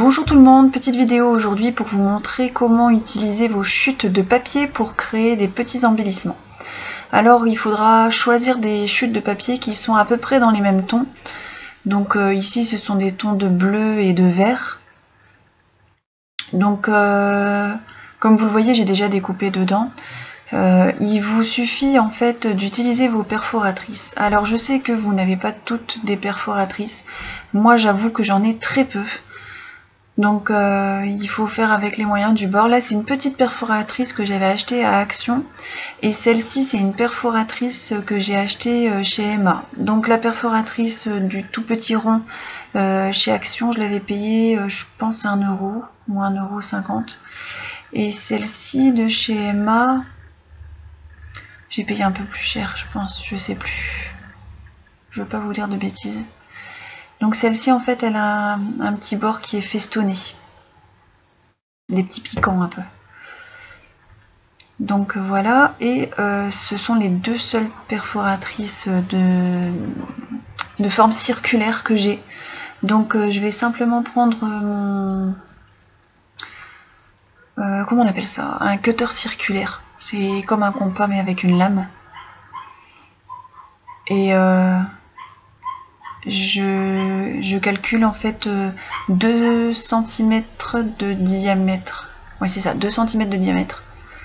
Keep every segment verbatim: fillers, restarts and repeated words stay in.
Bonjour tout le monde, petite vidéo aujourd'hui pour vous montrer comment utiliser vos chutes de papier pour créer des petits embellissements. Alors il faudra choisir des chutes de papier qui sont à peu près dans les mêmes tons. Donc euh, ici ce sont des tons de bleu et de vert. Donc euh, comme vous le voyez, j'ai déjà découpé dedans. Euh, il vous suffit en fait d'utiliser vos perforatrices. Alors je sais que vous n'avez pas toutes des perforatrices. Moi j'avoue que j'en ai très peu. Donc euh, il faut faire avec les moyens du bord. Là c'est une petite perforatrice que j'avais achetée à Action. Et celle-ci c'est une perforatrice que j'ai achetée chez Emma. Donc la perforatrice du tout petit rond euh, chez Action, je l'avais payée euh, je pense un euro ou un euro cinquante. Et celle-ci de chez Emma, j'ai payé un peu plus cher je pense, je sais plus. Je veux pas vous dire de bêtises. Donc celle-ci en fait elle a un, un petit bord qui est festonné. Des petits piquants un peu. Donc voilà, et euh, ce sont les deux seules perforatrices de, de forme circulaire que j'ai. Donc euh, je vais simplement prendre mon... Euh, comment on appelle ça? Un cutter circulaire. C'est comme un compas mais avec une lame. Et... Euh, Je, je calcule en fait deux centimètres de diamètre. Oui, c'est ça, deux centimètres de diamètre.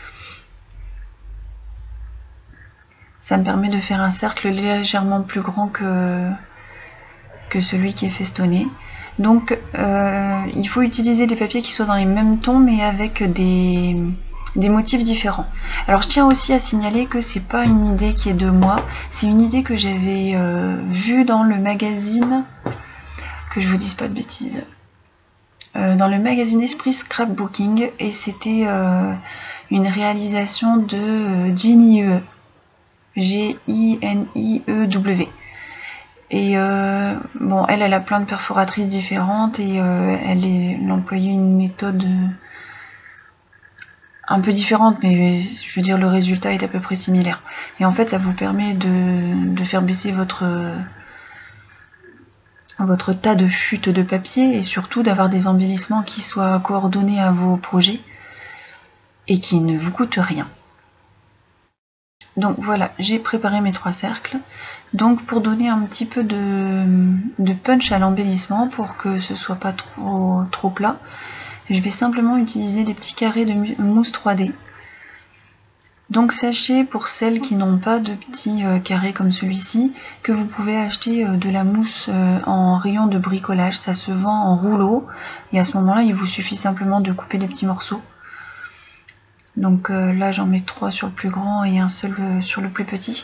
Ça me permet de faire un cercle légèrement plus grand que, que celui qui est festonné. Donc, euh, il faut utiliser des papiers qui soient dans les mêmes tons, mais avec des, des motifs différents. Alors, je tiens aussi à signaler que c'est pas une idée qui est de moi, c'est une idée que j'avais euh, vue dans le magazine, que je vous dise pas de bêtises, euh, dans le magazine Esprit Scrapbooking, et c'était euh, une réalisation de euh, Ginny E, G I N I E W. Et euh, bon, elle, elle a plein de perforatrices différentes et euh, elle, est, elle employait une méthode un peu différente, mais je veux dire le résultat est à peu près similaire. Et en fait ça vous permet de, de faire baisser votre, votre tas de chutes de papier et surtout d'avoir des embellissements qui soient coordonnés à vos projets et qui ne vous coûtent rien. Donc voilà, j'ai préparé mes trois cercles. Donc pour donner un petit peu de, de punch à l'embellissement, pour que ce soit pas trop, trop plat, je vais simplement utiliser des petits carrés de mousse trois D. Donc sachez, pour celles qui n'ont pas de petits euh, carrés comme celui-ci, que vous pouvez acheter euh, de la mousse euh, en rayon de bricolage. Ça se vend en rouleau et à ce moment-là il vous suffit simplement de couper des petits morceaux. Donc euh, là j'en mets trois sur le plus grand et un seul euh, sur le plus petit.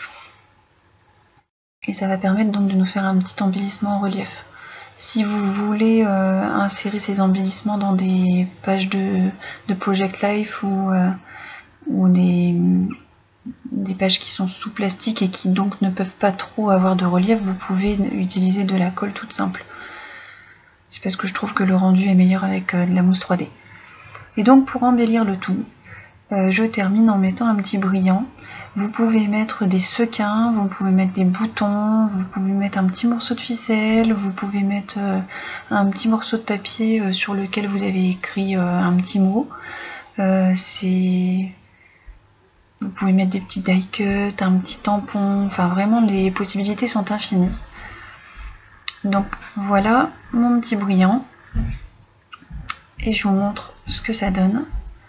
Et ça va permettre donc de nous faire un petit embellissement en relief. Si vous voulez euh, insérer ces embellissements dans des pages de, de Project Life ou, euh, ou des, des pages qui sont sous plastique et qui donc ne peuvent pas trop avoir de relief, vous pouvez utiliser de la colle toute simple. C'est parce que je trouve que le rendu est meilleur avec euh, de la mousse trois D. Et donc pour embellir le tout, euh, je termine en mettant un petit brillant. Vous pouvez mettre des sequins, vous pouvez mettre des boutons, vous pouvez mettre un petit morceau de ficelle, vous pouvez mettre euh, un petit morceau de papier euh, sur lequel vous avez écrit euh, un petit mot. Euh, c'est... Vous pouvez mettre des petits die cuts, un petit tampon, enfin vraiment les possibilités sont infinies. Donc voilà mon petit brillant. Et je vous montre ce que ça donne.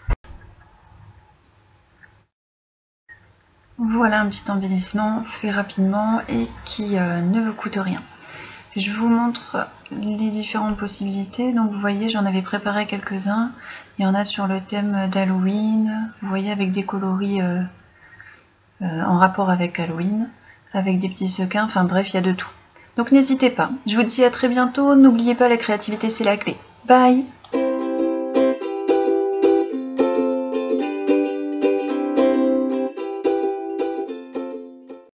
Voilà un petit embellissement fait rapidement et qui euh, ne vous coûte rien. Je vous montre les différentes possibilités. Donc vous voyez, j'en avais préparé quelques-uns. Il y en a sur le thème d'Halloween. Vous voyez, avec des coloris euh, euh, en rapport avec Halloween, avec des petits sequins. Enfin bref, il y a de tout. Donc n'hésitez pas. Je vous dis à très bientôt. N'oubliez pas, la créativité c'est la clé. Bye!